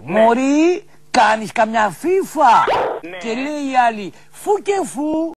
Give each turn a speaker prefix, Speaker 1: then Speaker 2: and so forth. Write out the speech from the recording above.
Speaker 1: Μωρή, κάνεις καμιά φίφα.
Speaker 2: Ναι.
Speaker 1: Και λέει η άλλη, φου και φου.